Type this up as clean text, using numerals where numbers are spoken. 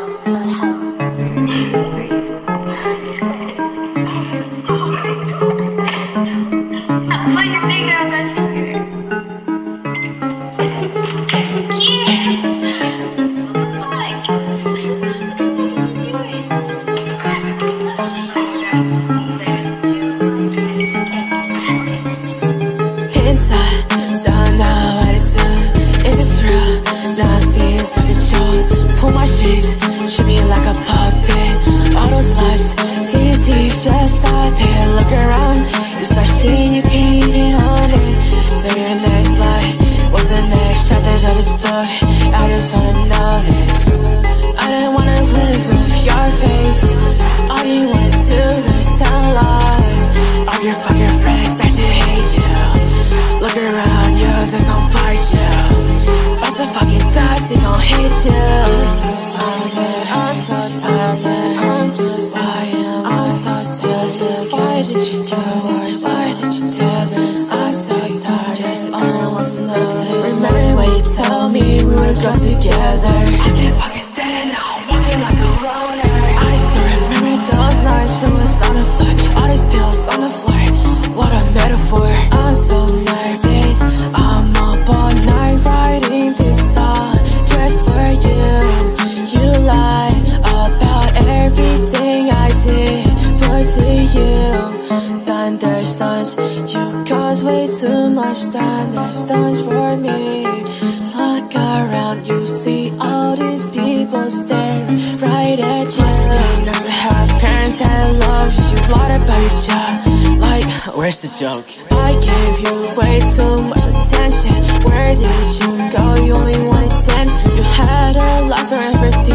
your finger on my finger. Inside, don't know what to do. Is this real? Now I see it's like a joke. Pull my sheets, treat me like a puppet. All those lies, these thieves, just stop here. Look around, you start seeing you can't even own it. So your next lie, what's the next chapter of this book? I just wanna know this. I didn't wanna live with your face. All you wanna do is tell lies. All your fucking friends start to hate you. Look around you, there's no part you. Bust the fucking dust, it gon' hit you. I'm so tired, I'm just lying. I'm so tired, why did you do this? Why did you do this? I'm so tired, just all wants to know. Remember when you told me we were girls together? I can't fucking stand now, I'm walking like a loner. I still remember those nights when we was on the floor. All these pills on the floor, what a metaphor. I'm so nervous, I'm up all night writing this song just for you. You lie about everything I did, but to you, thunderstorms. You cause way too much thunderstorms for me. Look around, you see all these people staring right at you. It's not to have parents that love you. You lied about your job, like, where's the joke? I gave you way too much attention. Where did you go? You only want attention. You had a life forever.